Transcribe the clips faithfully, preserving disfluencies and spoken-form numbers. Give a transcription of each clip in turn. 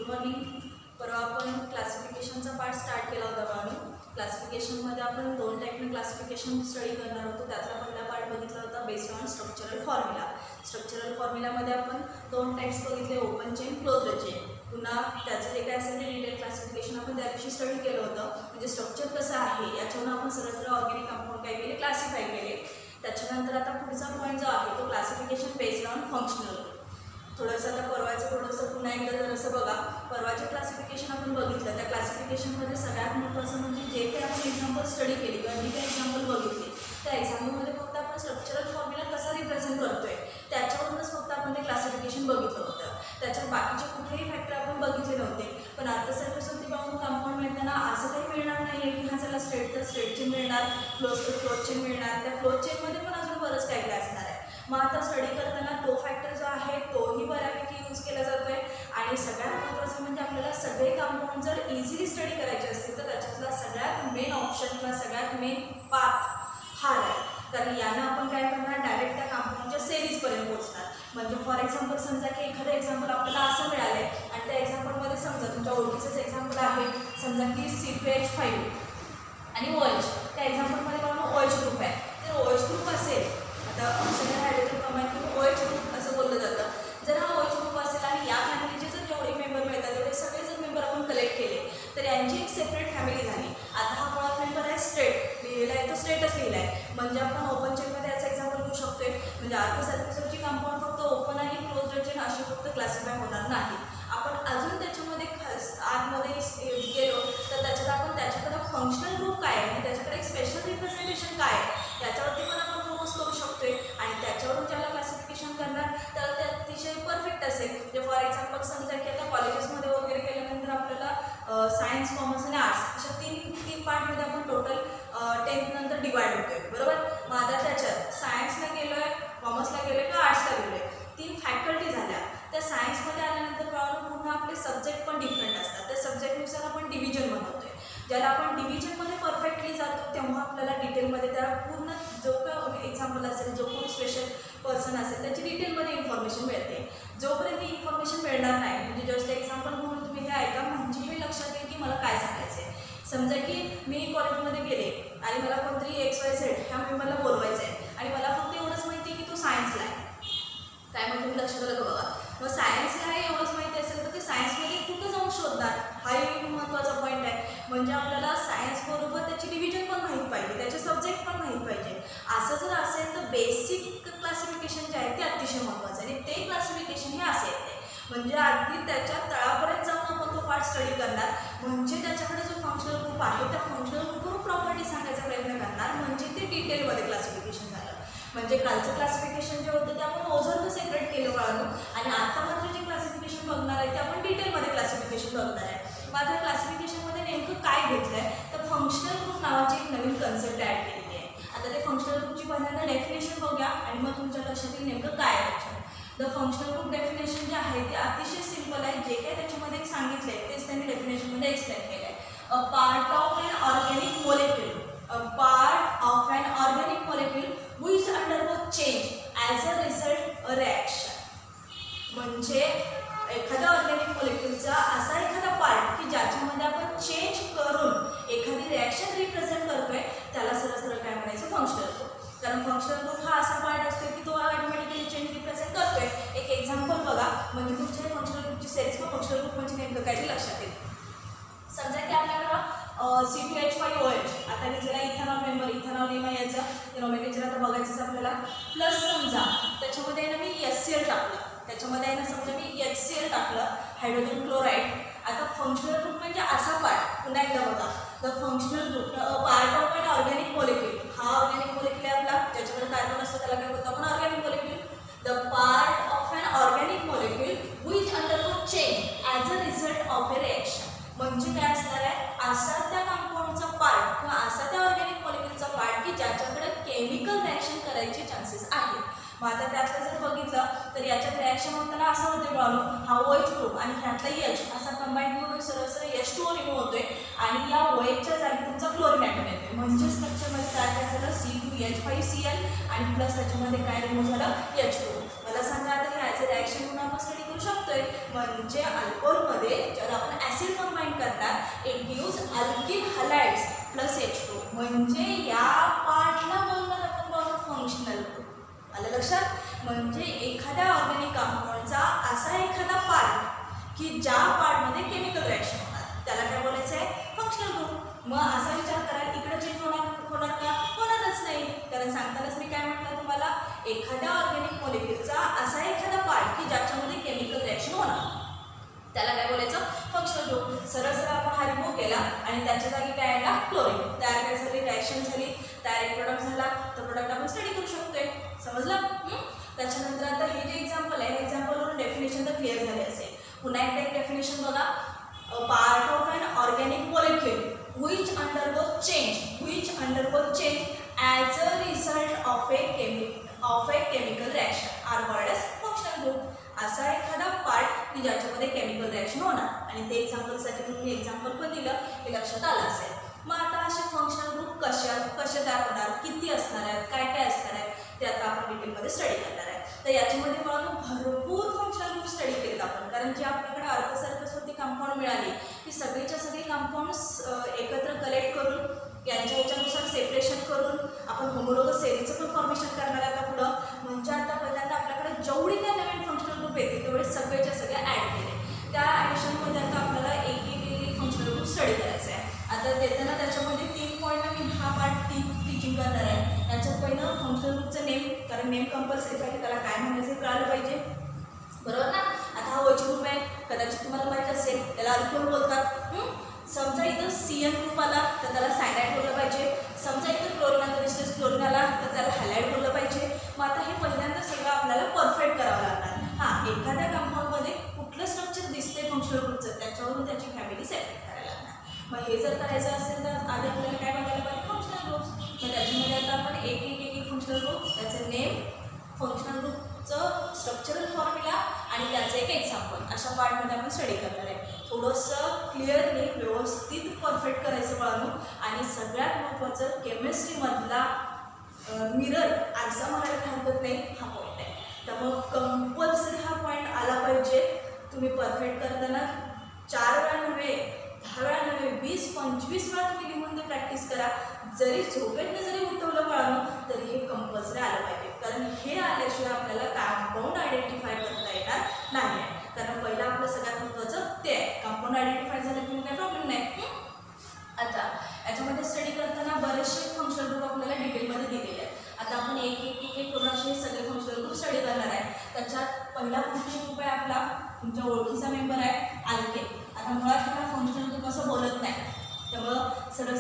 Good morning. परवा आपण क्लासिफिकेशनचा part start केला होता बाळांनो. क्लासिफिकेशनमध्ये आपण दोन टाईपने क्लासिफिकेशन स्टडी करणार होतो. त्यातला पहिला पार्ट बघितला होता based on structural formula. Structural फॉर्म्युलामध्ये आपण दोन टाईप्स बघितले, ओपन चेन, क्लोज्ड चेन. पुन्हा त्याचं जे काय असेल ते डिटेल क्लासिफिकेशन आपण त्या दिवशी स्टडी केलं होतं. म्हणजे स्ट्रक्चर कसं आहे याच्यावरून आपण सरळ सरळ ऑर्गॅनिक कंपाऊंड काय केले, क्लासिफाय केले. त्याच्यानंतर आता पुढचा पॉईंट जो आहे तो क्लासिफिकेशन बेस्ड ऑन फंक्शनल. थोडंसं आता परवाचं थोडंसं पुन्हा एकदा जर असं बघा, परवाचे क्लासिफिकेशन आपण बघितलं. त्या क्लासिफिकेशनमध्ये सगळ्यात महत्त्वाचं म्हणजे जे काही आपण एक्झाम्पल स्टडी केली किंवा जे काही एक्झाम्पल बघितले त्या एक्झाम्पलमध्ये फक्त आपण स्ट्रक्चरल फॉर्म्युला कसा रिप्रेझेंट करतोय त्याच्यावरूनच फक्त आपण ते क्लासिफिकेशन बघितलं होतं. त्याच्यात बाकीचे कुठलेही फॅक्टर आपण बघितले नव्हते. पण अर्थसंकल्पी पाहून कंपाऊंड मिळताना असं काही मिळणार नाही आहे की हा चला स्ट्रेट तर स्ट्रेट चेन मिळणार, क्लोज तर क्लोज चेन मिळणार. त्या क्लोज चेनमध्ये पण अजून बरंच काय काय असणार आहे. मग आता स्टडी करताना तो फॅक्टर जो आहे तोही बऱ्यापैकी यूज केला जातो आहे. आणि सगळ्यात महत्त्वाचं म्हणजे आपल्याला सगळे कंपाऊंड जर इझिली स्टडी करायचे असतील तर त्याच्यातला सगळ्यात मेन ऑप्शन किंवा सगळ्यात मेन पाथ हा आहे. कारण यानं आपण काय करणार, डायरेक्ट त्या कंपाऊंडच्या सेरीजपर्यंत पोहोचणार. म्हणजे फॉर एक्झाम्पल समजा की एखादं एक्झाम्पल आपल्याला असं मिळालं आहे आणि त्या एक्झाम्पलमध्ये समजा तुमच्या ओळखीचंच एक्झाम्पल आहे, समजा की सी पी एच फाईव्ह आणि ओ एच. त्या एक्झाम्पलमध्ये बघा ओ एच ग्रुप आहे. तर ओ एच ग्रुप असेल, आता ऑक्सिजन हायड्रोजन कंबाईन करून ओ एच ग्रुप असं बोललं जातं. जर हा ओ एच ग्रुप असेल आणि या फॅमिलीचे जर जेवढे मेंबर मिळतात तेवढे सगळे जर मेंबर आपण कलेक्ट केले तर यांची एक सेपरेट फॅमिली झाली. आता हा मुळात मेंबर आहे स्ट्रेट लिहिलेला आहे, तो स्ट्रेटच लिहिला आहे. म्हणजे आपण ओपन चेनमध्ये याचा एक्झाम्पल घेऊ शकतोय. म्हणजे अर्थसर्कसची कंपाऊंड फक्त ओपन आणि क्लोज्ड चेन अशी फक्त क्लासिफाय होणार नाही. आपण अजून त्याच्यामध्ये खास आतमध्ये गेलो तर त्याच्यात आपण त्याच्याकडे फंक्शनल ग्रुप काय आहे, त्याच्याकडे एक स्पेशल रिप्रेझेंटेशन काय आहे याच्यावरती पण आपण फोकस करू शकतोय. आणि त्याच्यावरून ज्याला क्लासिफिकेशन करणार तर ते अतिशय परफेक्ट असेल. म्हणजे फॉर एक्झाम्पल समजा की आता कॉलेजेसमध्ये वगैरे गेल्यानंतर आपल्याला सायन्स, कॉमर्स आणि आर्ट्स अशा तीन तीन पार्टमध्ये आपण टोटल टेन्थ नंतर डिवाइड होतोय, बरोबर. मग आता त्याच्यात सायन्सला गेलो आहे, कॉमर्सला गेलो आहे का आर्ट्सला गेलो आहे, तीन फॅकल्टी झाल्या. त्या सायन्समध्ये आल्यानंतर पुन्हा आपले सब्जेक्ट पण डिफरंट असतात. त्या सब्जेक्टनुसार आपण डिव्हिजन बनवतोय. ज्याला आपण डिव्हिजनमध्ये परफेक्टली जातो तेव्हा आपल्याला डिटेलमध्ये त्या पूर्ण जो काय एक्झाम्पल असेल, जो कोणी स्पेशल पर्सन असेल त्याची डिटेलमध्ये इन्फॉर्मेशन मिळते. जोपर्यंत इन्फॉर्मेशन मिळणार नाही, म्हणजे जस्ट एक्झाम्पल म्हणून तुम्ही हे ऐका म्हणजे हे लक्षात येईल की मला काय सांगायचं आहे. समजा की मी कॉलेजमध्ये गेले आणि मला कोणतरी एक्स वाय झेड ह्या मेंबरला बोलवायचं आहे आणि मला फक्त एवढंच माहिती आहे की तो सायन्सला आहे. काय म्हणजे तुम्ही लक्षात आलं का बघा. मग सायन्सला हे एवढंच माहिती असेल तर ते सायन्समध्ये कुठं जाऊन शोधणार, हाही महत्त्वाचा पॉईंट आहे. म्हणजे आपल्याला सायन्सबरोबर त्याची डिव्हिजन पण माहीत पाहिजे, त्याचे सब्जेक्ट पण माहीत पाहिजे. असं जर असेल तर बेसिक क्लासिफिकेशन जे आहे ते अतिशय महत्त्वाचं आहे. आणि ते क्लासिफिकेशन हे असे येते म्हणजे अगदी त्याच्या तळापर्यंत जाऊन आपण तो पार्ट स्टडी करणार. म्हणजे त्याच्याकडे जो फंक्शनल ग्रुप आहे त्या फंक्शनल ग्रुपवरून प्रॉपर्टी सांगायचा प्रयत्न करणार. म्हणजे ते डिटेलमध्ये क्लासिफिकेशन झालं. म्हणजे कालचं क्लासिफिकेशन जे होतं ते आपण ओझरनं सेपरेट केलं बाळांनो. आणि आता मात्र जे क्लासिफिकेशन बघणार आहे ते आपण डिटेलमध्ये क्लासिफिकेशन बघणार आहे. मग आता क्लासिफिकेशनमध्ये नेमकं काय घेतलं आहे तर फंक्शनल ग्रुप नावाची एक नवीन कन्सेप्ट ॲड केलेली आहे. आता ते फंक्शनल ग्रुपची पहिल्यांदा डेफिनेशन बघूया आणि मग तुमच्या लक्षात येईल नेमकं काय आहे. द फंक्शनल ग्रुप डेफिनेशन जे आहे ते अतिशय सिम्पल आहे. जे काही त्याच्यामध्ये सांगितलं आहे तेच त्यांनी डेफिनेशनमध्ये एक्सप्लेन केलं आहे. A part of an organic molecule a part of an organic molecule which undergo change as a result a reaction. म्हणजे एखाद्या ऑर्गॅनिक मोलेक्युलचा असा एखादा पार्ट की ज्याच्यामध्ये आपण चेंज करून एखादी रिॲक्शन रिप्रेझेंट करतोय त्याला सरळ सरळ काय म्हणायचं, फंक्शनल ग्रुप. कारण फंक्शनल ग्रुप हा असा पार्ट असतो की तो ऑटोमॅटिकली चेंज रिप्रेझेंट करतोय. एक एक्झाम्पल बघा म्हणजे तुमच्या फंक्शनल ग्रुपची सेरीज किंवा फंक्शनल ग्रुप म्हणजे नेमकं काय ते लक्षात येईल. समजा की आपल्याकडं C P H five O H आता घेतलेला इथेनॉल मेंबर, इथेनॉल नेम याचं नोमेनक्लेचर आता बघायचंच आपल्याला. प्लस समजा त्याच्यामध्ये आहे ना मी एच सी एल टाकलं, त्याच्यामध्ये आहे ना समजा मी एच सी एल टाकलं, हायड्रोजन क्लोराईड. आता फंक्शनल ग्रुप म्हणजे असा पार्ट, पुन्हा एकदा बघा. The functional group part of an organic molecule. हा ऑर्गॅनिक मोलेक्युल आहे आपला, ज्याच्यामध्ये कार्बन असतो त्याला काय बोलतो आपण, organic molecule. The part of an organic molecule which undergo change as a result of a reaction. म्हणजे काय असणार आहे, असा त्या कंपाऊंडचा पार्ट किंवा असा त्या ऑर्गॅनिक मॉलिक्युलचा पार्ट की ज्याच्याकडे केमिकल रिॲक्शन करायचे चान्सेस आहेत. मग आता त्यातलं जर बघितलं तर याच्यात रिॲक्शन होताना असं होते बाळू, हा ओ एच ग्रुप आणि ह्यातला एच असा कंबाईन ग्रुप सरळ सरळ एच टू ओ रिमूव्ह होतोय आणि या ओ एचच्या जागी तुमचा क्लोरीन ॲटम येतोय. म्हणजे स्ट्रक्चरमध्ये काय काय झालं, C two H five C L आणि प्लस त्याच्यामध्ये काय रिमूव्ह झालं, एच टू. मला सांगा आता ह्या ॲज अ रिॲक्शन म्हणून आपण स्टडी करू शकतोय. म्हणजे अल्कोहोलमध्ये जेव्हा आपण ॲसिड कंबाईन करतात it gives alkyl halides plus H two. म्हणजे या पार्टला बोलणार आपण बघा फंक्शनल ग्रुप. आलं लक्षात? म्हणजे एखाद्या ऑर्गॅनिक कंपाऊंडचा असा एखादा पार्ट की ज्या पार्टमध्ये केमिकल रिॲक्शन होणार त्याला काय बोलायचं आहे फंक्शनल ग्रुप. मग असा विचार करा इकडे चेंज होणार होणार का? होणारच नाही. कारण सांगतानाच मी काय म्हटलं तुम्हाला एखाद्या ऑर्गॅनिक मॉलिक्युलचा असा एखादा पार्ट की ज्याच्यामध्ये केमिकल रिॲक्शन होणार त्याला काय बोलायचं फंक्शनल ग्रुप. सरळ सरळ आपण हा रिमूव्ह केला आणि त्याच्या जागी काय आला क्लोरीन. तयार काय झाली रिॲक्शन झाली तयार एक प्रोडक्ट झाला. तो प्रोडक्ट आपण स्टडी करू शकतोय. समजलं? त्याच्यानंतर आता हे जे एक्झाम्पल आहे एक्झाम्पलवरून डेफिनेशन तर क्लिअर झाले असेल. पुन्हा एकदा एक डेफिनेशन बघा. Part of an organic molecule which undergoes change which undergoes change as a result of a chemical of a chemical reaction are called as functional group. असा एखादा पार्ट की ज्याच्यामध्ये केमिकल रिॲक्शन होणार आणि ते एक्झाम्पलसाठी तुम्ही एक्झाम्पल पण दिलं हे लक्षात आलं असेल. मग आता असे फंक्शनल ग्रुप कशा कसे तयार होणार किती असणार आहेत काय काय असणार आहेत ते आता आपण डिटेलमध्ये स्टडी करणार आहे. तर याच्यामध्ये मला भरपूर फंक्शनल ग्रुप स्टडी केलेत आपण. कारण जे आपल्याकडे अर्थसर्कसवरती कंपाऊंड मिळाली ती सगळीच्या सगळी कंपाऊंड्स एकत्र कलेक्ट करून यांच्या ह्याच्यानुसार सेपरेशन करून आपण होमोलोगस सेरीचं पण फॉर्मेशन करणार आहे आता पुढं. म्हणजे आता पहिल्यांदा आपल्याकडे जेवढी काय नवीन फंक्शनल ग्रुप येते तेवढे सगळ्याच्या सगळ्या ॲड केले. त्या ॲडिशनमध्ये आता आपल्याला एक एक एक एक फंक्शनल ग्रुप स्टडी करायचं आहे. आता देताना त्याच्यामध्ये तीन पॉईंट मी हा पार्ट टी टीचिंग करणार आहे. याच्यात पहिलं फंक्शनल ग्रुपचं नेम कारण नेम कंपल्सरी पाहिजे त्याला काय म्हणायचं कळालं पाहिजे बरोबर ना. आता हा ओच ग्रुप आहे कदाचित तुम्हाला माहीत असेल त्याला अल्कोहोल बोलतात. समजा इथं सी एन ग्रुप आला तर त्याला सायनाइड बोललं पाहिजे. समजा इथं क्लोरीन आला दिसतोय क्लोरीन आला तर त्याला हॅलाइड बोललं पाहिजे. मग आता हे पहिल्यांदा सगळं आपल्याला परफेक्ट करावं लागणार. हां एखाद्या कंपाऊंडमध्ये कुठलं स्ट्रक्चर दिसते फंक्शनल ग्रुपचं त्याच्यावरून त्याची फॅमिली सेपरेट करायला लागणार. मग हे जर करायचं असेल तर आधी आपल्याला काय बघायला पाहिजे फंक्शनल ग्रुप्स. मग त्याच्यामध्ये आता आपण एक एक एक एक फंक्शनल ग्रुप त्याचं नेम फंक्शनल ग्रुपचं स्ट्रक्चरल फॉर्म्युला आणि त्याचं एक एक्झाम्पल अशा पार्टमध्ये आपण स्टडी करणार आहे. थोडंसं क्लिअरली व्यवस्थित परफेक्ट करायचं बाळांनो. आणि सगळ्यात महत्त्वाचं केमिस्ट्रीमधला मिरर आरसा म्हणायला हरकत नाही हा पॉईंट आहे. त्यामुळं कंपल्सरी हा पॉईंट आला पाहिजे. तुम्ही परफेक्ट करताना चार वेळा नव्हे दहा वेळा नव्हे वीस पंचवीस वेळा तुम्ही लिहून ते प्रॅक्टिस करा. जरी झोपेतनं जरी उठवलं बाळांनो तरी हे कंपल्सरी आलं पाहिजे. कारण हे आल्याशिवाय आपल्याला कंपाऊंड आयडेंटिफाय करता येणार नाही आहे. कारण पहिलं आपलं सगळ्यात महत्त्वाचं ते आहे. कंपाऊंड आयडेंटिफाय झालं की काही प्रॉब्लेम नाही. आता याच्यामध्ये स्टडी करताना बरेचसे फंक्शनल ग्रुप आपल्याला डिटेलमध्ये दिलेले आहेत. आता आपण एक एक एक एक करून असे सगळे फंक्शनल ग्रुप स्टडी करणार आहे. त्याच्यात पहिला फंक्शनल ग्रुप आहे आपला तुमच्या ओळखीचा मेंबर आहे अल्केन. आता मुळात त्याला फंक्शनल ग्रुप असं बोलत नाही त्यामुळं सरळ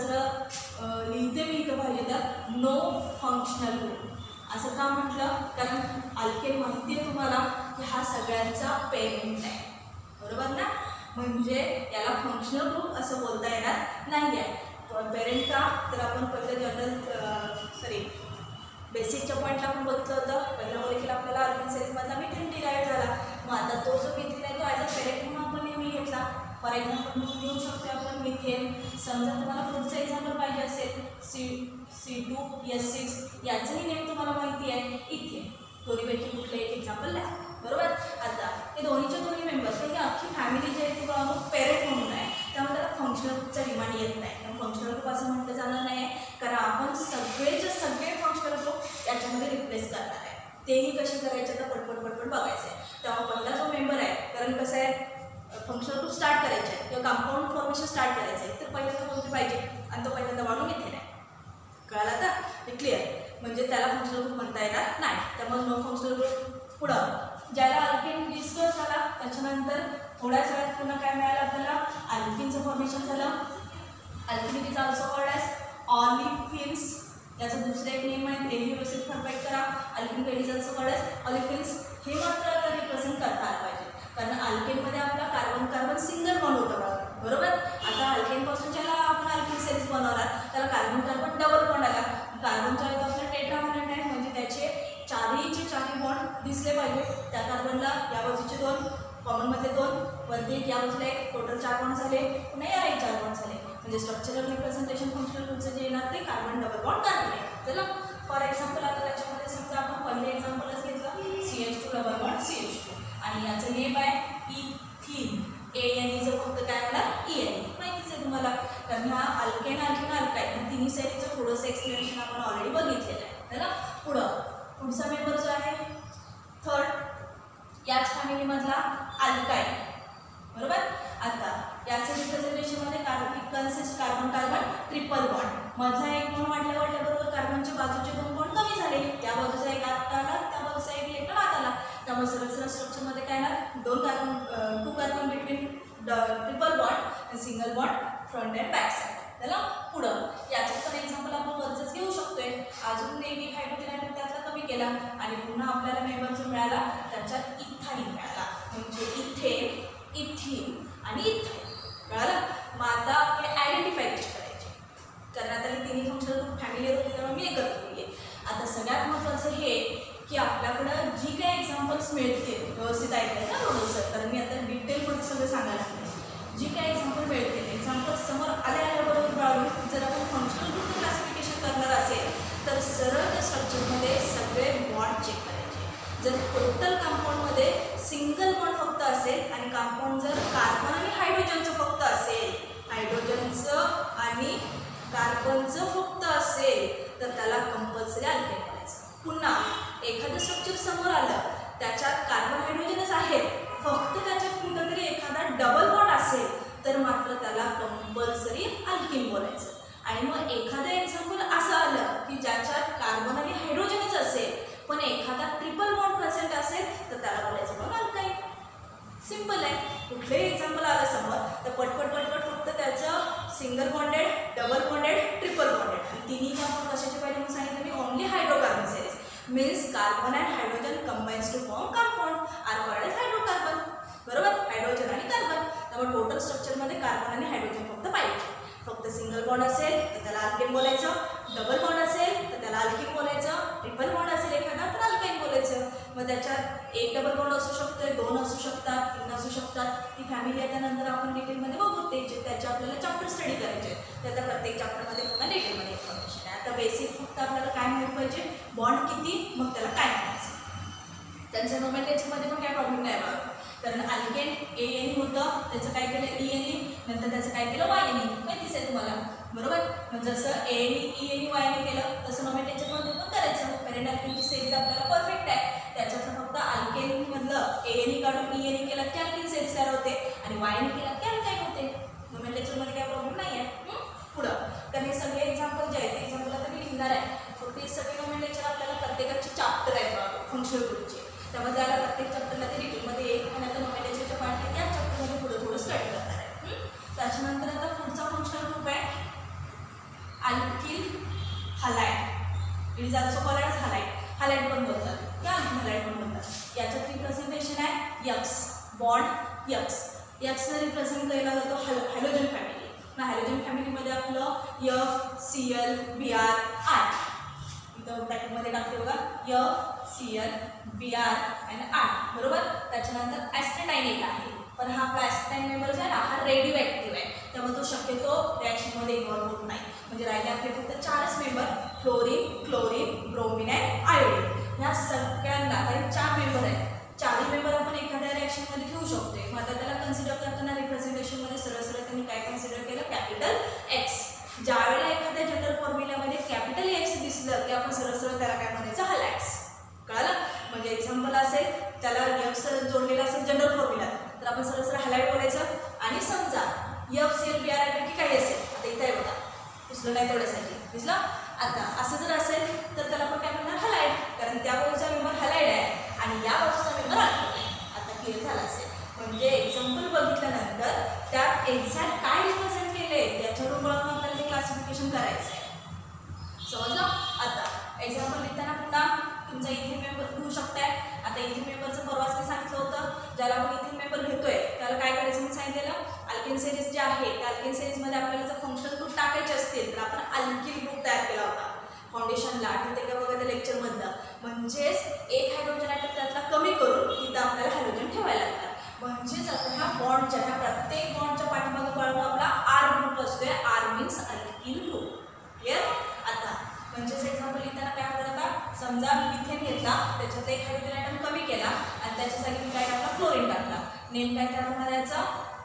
सरळ लिहिते मी इथं पाहिजे तर नो फंक्शनल ग्रुप असं का म्हटलं कारण अल्केन माहिती आहे तुम्हाला की हा सगळ्यांचा पेरेंट आहे बरोबर ना. म्हणजे याला फंक्शनल ग्रुप असं बोलता येणार नाही आहे. पेरेंट का तर आपण पहिलं जनरल सॉरी बेसिकच्या पॉईंटला आपण बघितलं होतं. पहिला मॉलिक्युल आपल्याला अल्केन सेल्समधला मिथेन डिराईव्ह झाला. मग आता तो जो मिथेन आहे तो ॲज अ पेरेंट म्हणून आपण नेहमी घेतला. फॉर एक्झाम्पल म्हणून घेऊ शकतो आपण मिथेन. समजा तुम्हाला पुढचं एक्झाम्पल पाहिजे असेल C C two S six याचंही नेम तुम्हाला माहिती आहे इथेन. दोन्हीपैकी कुठलं एक एक्झाम्पल लिहा बरोबर. आता हे दोन्हीच्या दोन्ही मेंबर्स ही अख्खी फॅमिली जी आहे ती मग पेरेंट म्हणून आहे त्यामुळे त्याला फंक्शनल ग्रुपचा डिमांड येत नाही. कारण फंक्शनल ग्रुप असं म्हटलं जाणार नाही आहे कारण आपण सगळेचे सगळे फंक्शनल ग्रुप याच्यामध्ये रिप्लेस करणार आहे. तेही कसे करायचे तर पटपट पटपट बघायचं आहे. तेव्हा पहिला जो मेंबर आहे कारण कसं आहे फंक्शनल ग्रुप स्टार्ट करायचे आहे किंवा कंपाऊंड फॉर्मेशन स्टार्ट करायचं आहे तर पहिल्यांदा कोणते पाहिजे आणि तो पहिल्यांदा वाढून मिथेन आहे. कळालं आता हे क्लिअर. म्हणजे त्याला फंक्शनल ग्रुप म्हणता येणार नाही. त्यामुळे नो फंक्शनल ग्रुप पुढं ज्याला अल्केन डिस्कस झाला त्याच्यानंतर थोड्याच वेळात पुन्हा काय मिळालं आपल्याला अल्किनचं फॉर्मेशन झालं. Alkene is also called as olefins. याचं दुसरं एक नेम आहे तेही व्यवस्थित परफेक्ट करा. Alkene is also called as olefins. हे मात्र आता रिप्रेझेंट करता आलं पाहिजे कारण अल्केनमध्ये आपला कार्बन कार्बन सिंगल बॉन्ड होतं बरोबर. आता अल्केनपासून ज्याला आपण अल्किन सेल्स बनवणार त्याला कार्बन कार्बन डबल बॉन्ड आला. कार्बनच्या वेळेत आपला टेट्राव्हॅलेंट आहे म्हणजे त्याचे चारहीचे चारही बॉन्ड दिसले पाहिजे. त्या कार्बनला या बाजूचे दोन कॉमनमध्ये दोन वरती एक या बाजूला एक टोटल चार बॉन्ड झाले पुन्हा यालाही चार बॉन्ड झाले. म्हणजे स्ट्रक्चरल रिप्रेझेंटेशन फंक्शनल ग्रुपचं जे येणार ते कार्बन डबल बॉन्ड कार्बन आहे. चला फॉर एक्झाम्पल आता त्याच्यामध्ये समजा आपण पहिले एक्झाम्पलच घेतलं C H two double bond C H two आणि याचं नेम आहे इथीन. ए एन ईचं फक्त काय होणार ई एन ई माहितीच आहे तुम्हाला. कारण ह्या अल्केन अल्केन अल्काईन ह्या तिन्ही साईडचं थोडंसं एक्सप्लेनेशन आपण ऑलरेडी बघितलेलं आहे है ना. पुढं पुढचा मेंबर जो आहे थर्ड याच फॅमिलीमधला अल्काईन बरोबर. आता याचं रिप्रेझेंटेशनमध्ये carbon consist carbon carbon triple bond मधला एक बॉन्ड वाढल्या वाढल्याबरोबर कार्बनच्या बाजूचे दोन बॉन्ड कमी झाले. त्या बाजूचा एक आत आला त्या बाजूचा एक इलेक्ट्रॉन आत आला. त्यामुळे सरळ सरळ स्ट्रक्चरमध्ये काय ना दोन carbon to carbon between triple bond single bond front and back side. त्याला पुढं याच्यात पण एक्झाम्पल आपण वरचंच घेऊ शकतोय. अजून एक हायड्रोजन ॲटम त्यातला कमी केला आणि पुन्हा आपल्याला मेंबर जो मिळाला त्याच्यात इथाईन मिळाला. म्हणजे इथेन इथीन आणि इथेन कळालं. मग आता हे आयडेंटिफाय कसे करायचे कारण आता हे तिन्ही फंक्शनल ग्रुप फॅमिली होते त्यामुळे मी एकत्र केली. आता सगळ्यात महत्त्वाचं हे की आपल्याकडं जी काही एक्झाम्पल्स मिळतील व्यवस्थित ऐकायचं ना रोज सर कारण मी आता डिटेलमध्ये सगळं सांगायला लागले. जी काही एक्झाम्पल मिळतील एक्झाम्पल्स समोर आल्या आल्याबरोबर मिळावून जर आपण फंक्शनल ग्रुप क्लासिफिकेशन करणार असेल तर सरळ त्या स्ट्रक्चरमध्ये सगळे बॉन्ड चेक करायचे. जर टोटल कंपाऊंडमध्ये सिंगल बॉन्ड फक्त असेल आणि कंपाऊंड जर कार्बन आणि हायड्रोजनचं फक्त असेल हायड्रोजनचं आणि कार्बनचं फक्त असेल तर त्याला कंपल्सरी अल्केन करायचं. पुन्हा एखादं स्ट्रक्चर समोर आलं त्याच्यात कार्बन हायड्रोजनच आहेत फक्त त्याच्यात कुठंतरी एखादा डबल बॉन्ड असेल तर मात्र त्याला कंपल्सरी अल्केन बोलायचं. आणि मग एखादं एक्झाम्पल असं आलं की ज्याच्यात कार्बन आणि हायड्रोजनच असेल पण एखादा ट्रिपल बॉन्ड प्रेझेंट असेल तर त्याला बोलायचं मग अल्काईन. सिम्पल आहे. कुठलेही एक्झाम्पल आलं समोर तर पटपट पटपट फक्त त्याचं single bonded double bonded triple bonded आणि तिन्ही आपण कशाचे पाहिजे म्हणून सांगितलं मी only hydrocarbon series means carbon and hydrogen combines to form compound are called as hydrocarbon बरोबर. हायड्रोजन आणि कार्बन त्यामुळे टोटल स्ट्रक्चरमध्ये कार्बन आणि हायड्रोजन फक्त पाहिजे. फक्त सिंगल बॉन्ड असेल तर त्याला अल्केन बोलायचं. डबल बॉन्ड असेल तर त्याला अल्केन बोलायचं. ट्रिपल बॉन्ड असेल एखादा तर अल्काईन बोलायचं. मग त्याच्यात एक डबल बॉन्ड असू शकतो दोन असू शकतात तीन असू शकतात. ती फॅमिली आहे त्यानंतर आपण डिटेलमध्ये बघू ते जे त्याचे आपल्याला चॅप्टर स्टडी करायचे तर त्या प्रत्येक चॅप्टरमध्ये पुन्हा डिटेलमध्ये इन्फॉर्मेशन आहे. आता बेसिक फक्त आपल्याला काय माहिती पाहिजे बॉन्ड किती मग त्याला काय म्हणायचं. त्यांच्या नोमेनक्लेचरमध्ये पण काय प्रॉब्लेम नाही बघा कारण अल्केन ए एन ई होतं त्याचं काय केलं ई एन ई नंतर त्याचं काय केलं वाय एन ई माहितीच आहे तुम्हाला बरोबर. मग जसं A N E E N E Y N E केलं तसं नोमेनक्लेचरमध्ये पण करायचं. पॅरेंट अल्केनची सिरीज आपल्याला परफेक्ट आहे त्याच्यातलं फक्त अल्केनमधलं ए एन ई काढून ई एन ई केला की अल्केन सिरीज तयार होते आणि वाय एन ई केला की अल्काईन होते. नोमेनक्लेचरमध्ये काय प्रॉब्लेम नाही आहे. पुढं तर हे सगळे एक्झाम्पल जे आहेत ते एक्झाम्पल आता मी लिहिणार आहे. फक्त हे सगळे नोमेनक्लेचर आपल्याला प्रत्येकाचे चॅप्टर आहेत बघा फंक्शनल ग्रुपचे त्यामध्ये आला प्रत्येक चॅप्टरला ते डिटेलमध्ये येईल आणि आता नोमेनक्लेचरच्या पार्ट या चॅप्टरमध्ये पुढे थोडं स्टडी करणार आहे. त्याच्यानंतर आता पुढचा फंक्शनल ग्रुप आहे alkyl halide. It is also called as halide. Halide पण बोलतात किंवा अल्किल हलाइड पण बोलतात. याच्यात रिप्रेझेंटेशन आहे यक्स बॉन्ड यक्स. यक्सला रिप्रेझेंट केला जातो हॅल हॅलोजन फॅमिली. ना हॅलोजन फॅमिलीमध्ये आपलं F C L B R I इथं ब्रॅकेटमध्ये टाकते बघा F C L B R आणि आय बरोबर. त्याच्यानंतर ॲस्टेटाईन एक आहे पण हा आपला ॲस्टेटाईन मेंबर जो आहे ना हा रेडिओ ॲक्टिव्ह आहे त्यामुळे तो शक्यतो रिॲक्शनमध्ये इन्व्हॉल्व होत नाही. म्हणजे राहिले आपले फक्त चारच member fluorine chlorine bromine and iodine. ह्या सगळ्यांना काही चार मेंबर आहेत. चारही मेंबर आपण एखाद्या रिॲक्शनमध्ये घेऊ शकतो. मग आता त्याला कन्सिडर करताना रिप्रेझेंटेशनमध्ये सरळ सरळ त्यांनी काय कन्सिडर केलं कॅपिटल एक्स. ज्यावेळेला एखाद्या जनरल फॉर्म्युल्यामध्ये कॅपिटल एक्स दिसलं की आपण सरळ सरळ त्याला काय म्हणायचं हलाइड्स. कळालं. म्हणजे एक्झाम्पल असेल त्याला एक्स जोडलेला असेल जनरल फॉर्म्युला तर आपण सरळ सरळ हलाइड बोलायचं. आणि समजा F C L B R पैकी काही असेल आता इथं आहे बघा दिसलं नाही तेवढ्यासाठी दिसलं. आता असं जर असेल तर त्याला आपण काय म्हणणार हलाइड कारण त्या बाजूचा मेंबर हलाइड आहे आणि या बाजूचा मेंबर अल्काईन आहे. आता क्लिअर झाला असेल. म्हणजे एक्झाम्पल बघितल्यानंतर त्यात एक्झॅक्ट काय रिप्रेझेंट केले त्याच्यावरून ओळखून आपल्याला ते क्लासिफिकेशन करायचं आहे. समजलं. आता एक्झाम्पल लिहिताना पुन्हा तुमचा इथेन मेंबर घेऊ शकताय. आता इथेन मेंबरचं परवाच मी सांगितलं होतं ज्याला आपण इथेन मेंबर घेतोय त्याला काय करायचं मी सांगितलेलं अल्केन सिरीज जे आहे त्या अल्केन सिरीजमध्ये आपल्याला जर फंक्शनल ग्रुप टाकायचे असतील तर आपण अल्किल ग्रुप तयार केला होता फाउंडेशनला आठवते का बघा त्या लेक्चरमधलं. म्हणजेच एक हायड्रोजन ॲटम त्यातला कमी करून इथं आपल्याला हायड्रोजन ठेवायला लागतात. म्हणजेच आता ह्या बॉन्डच्या ह्या प्रत्येक बॉन्डच्या पाठीमागे बाळगून आपला आर ग्रुप असतोय. R means alkyl group. Clear. आता म्हणजेच एक्झाम्पल लिहिताना काय होतं आता समजा इथेन घेतला त्याच्यातला एक हायड्रोजन ॲटम कमी केला त्याच्या जागी मी काय टाकला, क्लोरीन टाकला. नेम काय तयार होणार याचा,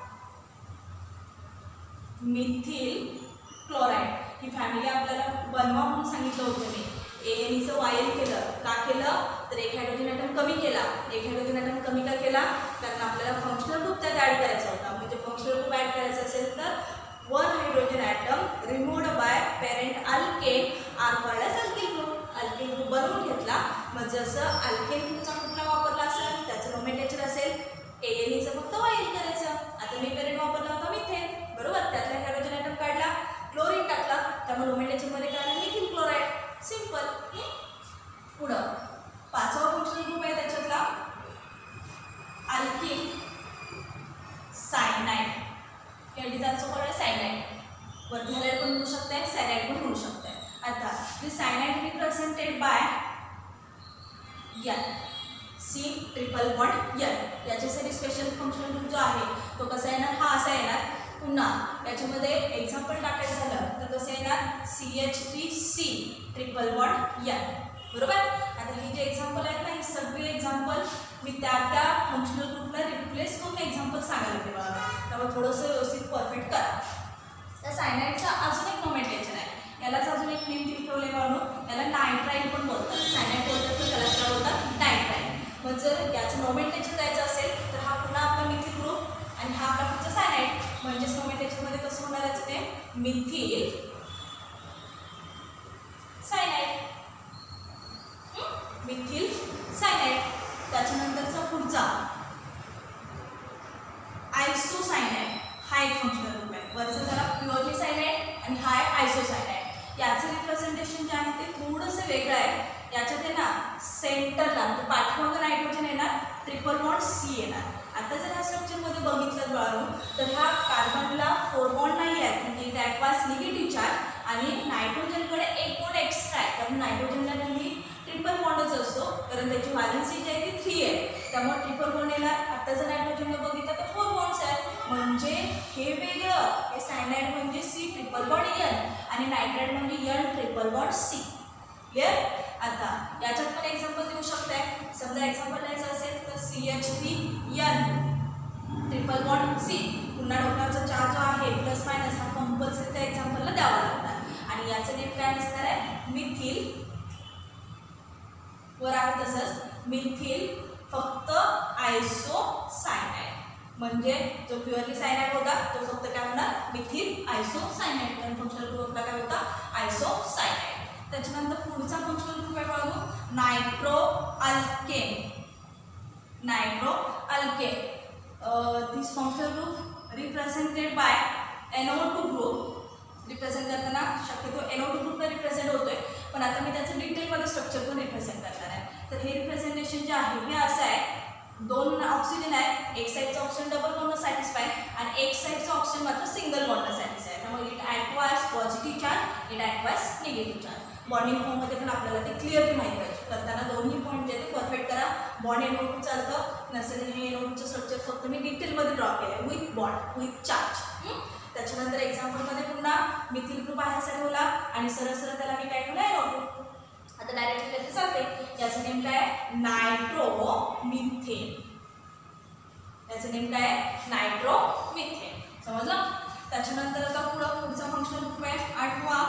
मिथिल क्लोराईड. ही फॅमिली आपल्याला बनवा म्हणून सांगितलं होतं मी. एएनईचं वायल केलं, का केलं तर एक हायड्रोजन ॲटम कमी केला. एक हायड्रोजन ॲटम कमी का केला, कारण आपल्याला फंक्शनल ग्रुप त्यात ॲड करायचा होता. म्हणजे फंक्शनल ग्रुप ॲड करायचा असेल तर one hydrogen atom removed by parent alkane are called as alkane group. Alkane group बनवून घेतला. मग जसं अल्केन ग्रुपचा कुठला वापरला असेल त्याचं नोमेनक्लेचर असेल एएनईचं फक्त वाईल करायचं. आता मी पेरेंट वापरला होता मिथेन, बरोबर. त्यातला हायड्रोजन ॲटम काढला, क्लोरीन टाकला, त्यामुळे नोमेनक्लेचरमध्ये काय आलं, मिथिल क्लोराईड. सिंपल. पुढं पाचवा फंक्शनल ग्रुप आहे त्याच्यातला अल्किल सायनाइड. या डिझाईनचं कोड आहे सायनाइड. वरती हॅलाइड पण म्हणू शकते, सायनाइड पण म्हणू शकते. आता this cyanide represented by N, C triple bond N. याच्यासाठी स्पेशल फंक्शनल ग्रुप जो आहे तो कसा येणार, हा असा येणार. पुन्हा याच्यामध्ये एक्झाम्पल टाकायचं झालं तर कसं येणार, C H three C triple bond N, बरोबर. आता ही जे एक्झाम्पल आहेत ना, ही सगळी एक्झाम्पल मी त्या त्या फंक्शनल ग्रुपला रिप्लेस करून एक्झाम्पल सांगायला ते मला, त्यामुळे थोडंसं व्यवस्थित परफेक्ट करा. त्या सायनाइडचा अजून एक नोमेनक्लेचर आहे. यालाच अजून एक नेम दिली ठेवले म्हणून याला नायट्राइल पण बोलतात. सायनाइड बोलतात तर त्याला काय बोलतात, नायट्राइल. मग जर याचं नोमेनक्लेचर द्यायचं असेल तर हा पुन्हा आपला मिथिल ग्रुप आणि हा आपला पुढचा सायनाइड. म्हणजेच नोमेनक्लेचरमध्ये कसं होणार याचं ते, मिथिल सायनाइड. Methyl cyanide. त्याच्यानंतरचा पुढचा आयसोसायनाइड. हा एक फंक्शनल ग्रुप आहे. वरचा जरा प्युअरली सायनाइड आणि हा आहे आयसोसायनाइड. याचं रिप्रेझेंटेशन जे आहे ते थोडंसं वेगळं आहे. याच्यात आहे ना सेंटरला म्हणजे पाठीमागं नायट्रोजन येणार, ट्रिपल बॉन्ड सी येणार. आता जर ह्या स्ट्रक्चरमध्ये बघितलं बाळू तर ह्या कार्बनला फोर बॉन्ड नाही आहेत, म्हणजे दॅट वाज निगेटिव्ह चार्ज आणि नायट्रोजनकडे एक बॉन्ड एक्स्ट्रा आहे. कारण नायट्रोजनला नेहमी ट्रिपल बॉन्डच असतो, कारण त्याची व्हॅलेन्सी जी आहे ती थ्री आहे. त्यामुळे ट्रिपल बॉन्ड येणार. आता जर नायट्रोजनला बघितलं तर फोर बॉन्ड्स आहेत. म्हणजे हे वेगळं, हे सायनाइड म्हणजे सी ट्रिपल बॉन्ड एन आणि नायट्राइड म्हणजे N triple bond C. Clear. आता याच्यात पण एक्झाम्पल देऊ शकताय. समजा एक्झाम्पल द्यायचं असेल तर C H three N triple bond C. पुन्हा डोक्याचा चार्ज जो आहे प्लस मायनस हा कंपल्सरी त्या एक्झाम्पलला द्यावा लागणार. आणि याचं नेम काय असणार आहे, मिथिल. वर आहे तसंच मिथिल फक्त आयसोसायनाइड. म्हणजे जो प्युअरली सायनाइड होता तो फक्त काय होणार, मिथिल आयसोसायनाइड. कारण फंक्शनल ग्रुप आपला काय होता, आयसोसायनाइड. त्याच्यानंतर पुढचा फंक्शनल ग्रुप आहे बघू, nitro alkane. Nitro alkane. This functional group represented by N O two group. Represent करताना शक्यतो एन ओ टू ग्रुपला रिप्रेझेंट होतोय, पण आता मी त्याचं डिटेलमध्ये स्ट्रक्चर पण रिप्रेझेंट करणार आहे. तर हे रिप्रेझेंटेशन जे आहे हे असं आहे, दोन ऑक्सिजन आहे, एक साईडचा ऑक्सिजन डबल बॉन्डनं सॅटिस्फाय आणि एक साईडचा ऑक्सिजन मात्र सिंगल बॉन्डनं सॅटिस्फाय. त्यामुळे it acquires positive charge, it acquires negative charge. Bonding फॉर्ममध्ये पण आपल्याला ते क्लिअरली माहिती पाहिजे. करताना दोन्ही पॉईंट जे ते परफेक्ट करा. बॉन्ड एन ओ टू चालतं नसेल, हे एन ओ टूचं स्ट्रक्चर फक्त मी डिटेलमध्ये ड्रॉ केलं आहे विथ बॉन्ड विथ चार्ज. त्याच्यानंतर एक्झाम्पलमध्ये पुन्हा मिथिल ग्रुप आहे असा ठेवला आणि सरळ सरळ त्याला मी काय ठेवलं, एन ओ टू. आता डायरेक्टली ते चालते. याचं नेम काय, नायट्रो मिथेन. याचं नेम काय, नायट्रो मिथेन. समजलं. त्याच्यानंतर आता पुढं पुढचा फंक्शनल ग्रुप आहे आठवा,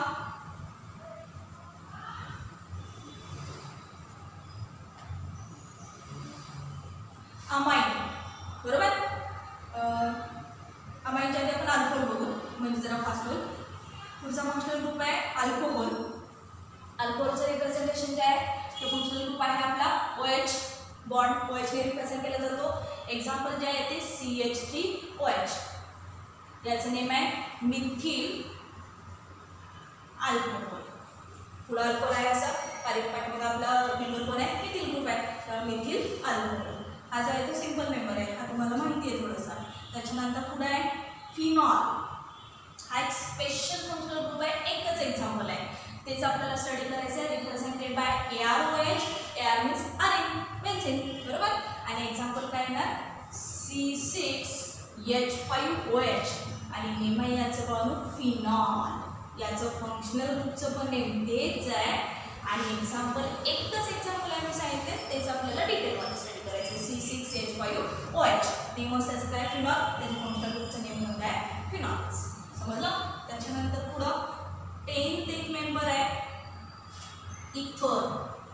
अमाइन. बरोबर. अमाइनच्या आधी आपण अल्कोहोल बघू म्हणजे जरा फास्ट होईल. पुढचा फंक्शनल ग्रुप आहे अल्कोहोल. अल्कोहोलचं रिप्रेझेंटेशन जे आहे ते फंक्शनल ग्रुप आहे आपला O H bond. O H ने रिप्रेझेंट केला जातो. एक्झाम्पल जे आहे ते C H three O H. याचं नेम आहे मिथिल अल्कोहोल. पुढं अल्कोहोल आहे असं पारिपाठमध्ये आपला मेंबर कोण आहे, मिथिल ग्रुप आहे, तर मिथिल अल्कोहोल. हा जो आहे तो सिंपल मेंबर आहे, हा तुम्हाला माहिती आहे थोडासा. त्याच्यानंतर पुढे आहे फिनॉल. हा एक स्पेशल फंक्शनल ग्रुप आहे, एकच एक्झाम्पल आहे, तेच आपल्याला स्टडी करायचं आहे. Represented by A R O H. A R means arene, benzene. बरोबर. आणि एक्झाम्पल काय येणार, C six H five O H. आणि नेम आहे याचं बघून फिनॉल. याचं फंक्शनल ग्रुपचं पण नेम तेच आहे आणि एक्झाम्पल एकच एक्झाम्पल आहे मी सांगितले, तेच आपल्याला डिटेलमध्ये स्टडी करायचं. C six H five O H. Name त्याचं काय फिनॉल, त्याच्या फंक्शनल ग्रुपचं नेम म्हणून काय फिनॉल्स. समजलं. त्याच्यानंतर पुढं टेन्थ एक मेंबर आहे ether,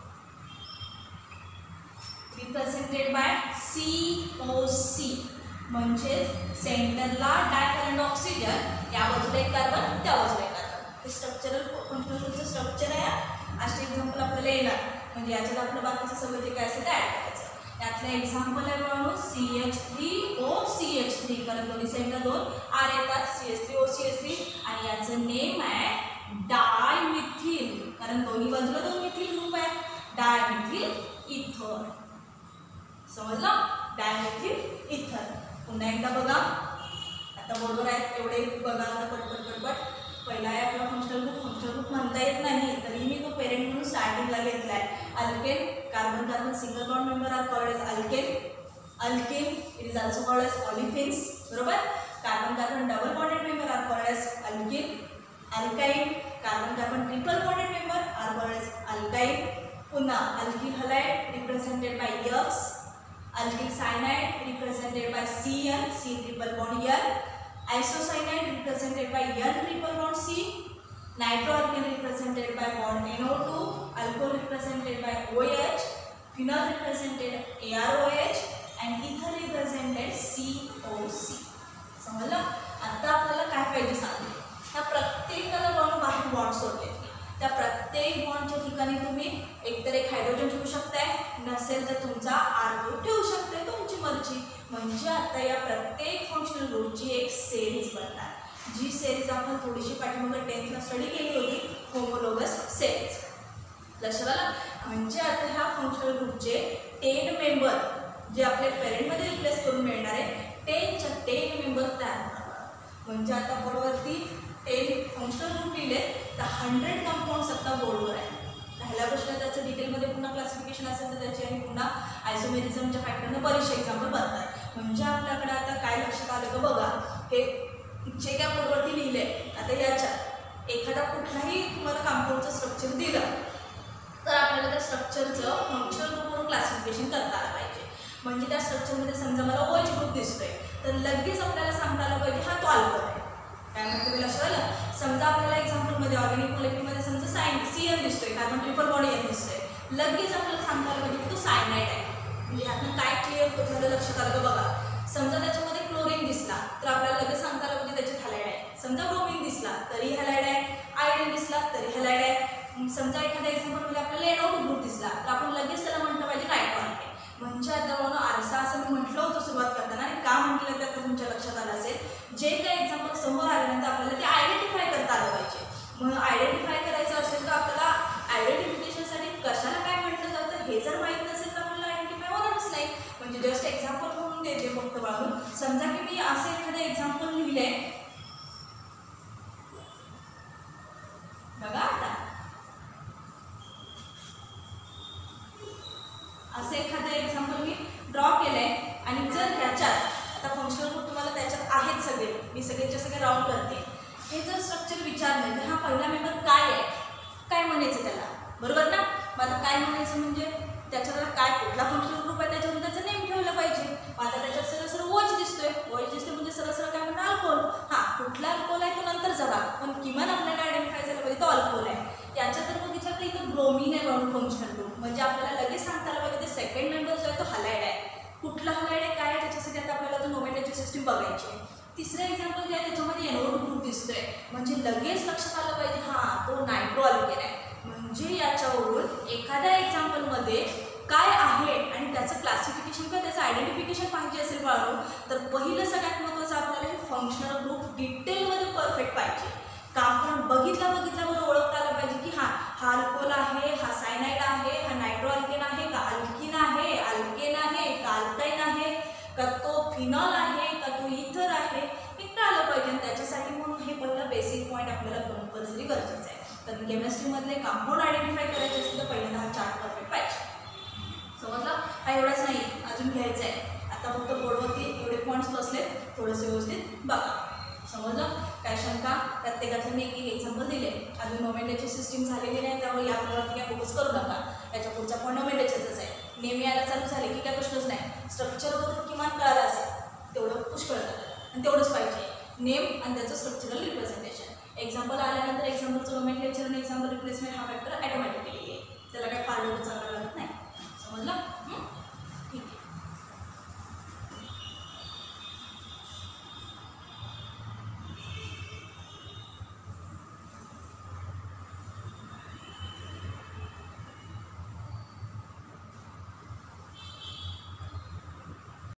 represented by C O C. म्हणजेच सेंटरला डायकॅर्बोनेट ऑक्सिजन, या बाजूला एक कार्बन त्या बाजूला एक कार्बन. हे स्ट्रक्चरल फंक्शनल ग्रुपचं स्ट्रक्चर आहे. असे एक्झाम्पल आपल्याला येणार. म्हणजे याच्यात आपलं बाकीचं सगळं जे काय असेल ते ॲड करायचं. यातलं एक्झाम्पल आहे म्हणून C H three O C H three, कारण दोन्ही साईडला दोन आर येतात, C H three O C H three. आणि याचं नेम आहे डायमिथिल, कारण दोन्ही बाजूला दोन मिथिल ग्रुप आहे. डायमिथिल इथर. समजलं. डायमिथिल इथर. पुन्हा एकदा बघा, आता बरोबर आहेत एवढे बघा आता पटपट पटपट. पहिला आहे आपला फंक्शनल ग्रुप. फंक्शनल ग्रुप म्हणता येत नाही तरी मी तो पेरेंट म्हणून स्टार्टिंगला घेतला आहे. Alkane, carbon carbon single bond member are called as alkane. Alkene it is also called as olefins. बरोबर. Carbon carbon double bonded member are called as alkene. Alkyne, carbon carbon triple bonded member are called as alkyne. पुन्हा alkyl halide represented by X. Alkyl cyanide represented by C N, C triple bond N. Isocyanide represented by N triple bond C. Nitroalkane represented by bond N O two. Alcohol represented by O H. Phenol represented A R O H. And ether represented C O C. समजलं. आता आपल्याला काय पाहिजे सांगते. ह्या प्रत्येकाला bond बाहेर bond सोडले. त्या प्रत्येक बॉन्डच्या ठिकाणी तुम्ही एकतर एक हायड्रोजन ठेवू शकताय, नसेल तर तुमचा आर ग्रुप ठेवू शकताय, तुमची मर्जी. म्हणजे आता या प्रत्येक फंक्शनल ग्रुपची एक सेरीज बनणार, जी सेरीज आपण थोडीशी पाठीमागे टेन्थला स्टडी केली होती, होमोलोगस सेरीज. लक्षात आलं. म्हणजे आता ह्या फंक्शनल ग्रुपचे टेन मेंबर जे आपल्या पेरेंटमध्ये रिप्लेस करून मिळणार आहे, टेनच्या टेन मेंबर तयार होणार. म्हणजे आता बरोबरती टेन फंक्शनल ग्रुप लिहिले तर हंड्रेड कंपाऊंड्स आता बोर्डवर आहे. पहिल्या प्रश्न त्याचं डिटेलमध्ये पुन्हा क्लासिफिकेशन असेल तर त्याची आणि पुन्हा आयसोमेरिझमच्या फॅक्टरनं बरेचसे एक्झाम्पल बनतात. म्हणजे आपल्याकडे आता काय लक्षात आलं का बघा, हे जे काय बोर्डवरती लिहिले आता याच्यात एखादा कुठलाही तुम्हाला कंपाऊंडचं स्ट्रक्चर दिलं तर आपल्याला त्या स्ट्रक्चरचं फंक्शनल ग्रुप म्हणून क्लासिफिकेशन करता आलं पाहिजे. म्हणजे त्या स्ट्रक्चरमध्ये समजा मला ओ एच ग्रुप दिसतोय तर लगेच आपल्याला सांगता आलं पाहिजे हा तो अल्कोहल आहे. काय म्हणतो मी लक्षात आलं. समजा आपल्याला एक्झाम्पलमध्ये ऑर्गॅनिक मॉलिक्युलमध्ये समजा साइन सी एन दिसतोय, कार्बन ट्रिपल बॉडी एन दिसतोय, लगेच आपल्याला सांगता आलं पाहिजे की तो सायनाइड आहे. म्हणजे यातनं काय क्लिअर झालं लक्षात आलं का बघा. समजा त्याच्यामध्ये क्लोरीन दिसला तर आपल्याला लगेच सांगता आलं पाहिजे त्याच्यात हॅलाइड आहे. समजा ब्रोमीन दिसला तरी हॅलाइड आहे, आयोडीन दिसला तरी हॅलाइड आहे. समजा एखाद्या एक्झाम्पलमध्ये आपल्याला एन ओ टू ग्रुप दिसला तर आपण लगेच त्याला म्हटलं पाहिजे नायट्रोअल्केन. म्हणजे आता म्हणून आरसा असं मी म्हटलं होतं सुरुवात करताना, आणि का म्हटलं तर तुमच्या लक्षात आलं असेल, जे काही एक्झाम्पल समोर आल्यानंतर आपल्याला ते आयडेंटिफाय करता आलं पाहिजे. म्हणून आयडेंटिफाय करायचं असेल तर आपल्याला आयडेंटिफिकेशनसाठी कशाला काय म्हटलं जातं हे जर माहीत नसेल तर आपल्याला आयडेंटिफाय होणारच नाही. म्हणजे जस्ट एक्झाम्पल म्हणून देते फक्त बाळून. समजा की मी असं एखादं एक्झाम्पल लिहिले बघा, आता असं एखादं एक्झाम्पल मी ड्रॉ केलंय आणि जर ह्याच्यात आता फंक्शनल ग्रुप तुम्हाला त्याच्यात आहेत सगळे, मी सगळेच्या सगळे राऊंड करते, हे जर स्ट्रक्चर विचारलं तर हा पहिला मेंबर काय आहे, काय म्हणायचं त्याला, बरोबर ना. मग आता काय म्हणायचं म्हणजे त्याच्यावर काय कुठला फंक्शनल ग्रुप आहे त्याच्यावर त्याचं नेम ठेवलं पाहिजे. मग आता त्याच्यात सरळ सरळ वॉच दिसतोय, वॉच दिसतोय म्हणजे सरळ सरळ काय म्हणणार अल्कोहोल. हा कुठला अल्कोहोल आहे तो नंतर जगा, पण किमान आपल्याला आयडेंटिफाय झालं पाहिजे तो अल्कोहोल आहे. याच्यात जर बघितलं तर इथं ब्रोमीन आहे म्हणून फंक्शनल ग्रुप, म्हणजे आपल्याला लगेच सांगता आलं पाहिजे ते सेकंड मेंबर जो आहे तो हलाइड आहे. कुठला हलाइड आहे काय आहे त्याच्यासाठी आता आपल्याला जो नोमेनक्लेचर सिस्टीम बघायची आहे. तिसरं एक्झाम्पल जे आहे त्याच्यामध्ये एन ओ टू ग्रुप दिसतोय, म्हणजे लगेच लक्षात आलं पाहिजे हा तो नायट्रोअल्केन आहे. म्हणजे याच्यावरून एखाद्या एक्झाम्पलमध्ये काय आहे आणि त्याचं क्लासिफिकेशन किंवा त्याचं आयडेंटिफिकेशन पाहिजे असेल बाळू, तर पहिलं सगळ्यात महत्त्वाचं आपल्याला हे फंक्शनल ग्रुप डिटेलमध्ये परफेक्ट पाहिजे. का आपण बघितला बघितल्यावर ओळखता आलं पाहिजे की हा हा अल्कोहोल आहे, हा सायनाइड आहे, हा नायट्रोअल्केन आहे, का अल्किन आहे, अल्केन आहे, का अल्काइन आहे, का तो फिनॉल आहे, का तो इथर आहे, हे कळलं पाहिजे. आणि त्याच्यासाठी म्हणून हे पहिलं बेसिक पॉईंट आपल्याला कंपल्सरी गरजेचं आहे. तर केमिस्ट्रीमधले कंपाऊंड आयडेंटिफाय करायचे असेल तर पहिल्यांदा हा चार्ट परफेक्ट पाहिजे. समजलं. हा एवढाच नाही अजून घ्यायचं आहे. आता फक्त बोर्डवरती एवढे पॉईंट्स बसले, थोडंसं व्यवस्थित बघा. समजलं. काय शंका, प्रत्येकाचं मी एक एक एक्झाम्पल दिले. अजून नोमेनक्लेचर सिस्टीम झालेली नाही त्यामुळे यावरती काय फोकस करू नका. याच्या पुढचा पॉईंट नोमेनक्लेचरचाच आहे. नेम यायला चालू झाले की काय प्रश्नच नाही, स्ट्रक्चरवरून किमान कळालं असेल तेवढं पुष्कळ झालं आणि तेवढंच पाहिजे, नेम आणि त्याचं स्ट्रक्चरल रिप्रेझेंटेशन. एक्झाम्पल आल्यानंतर एक्झाम्पलचं नोमेनक्लेचर आणि एक्झाम्पल रिप्लेसमेंट हा फॅक्टर ॲटोमॅटिक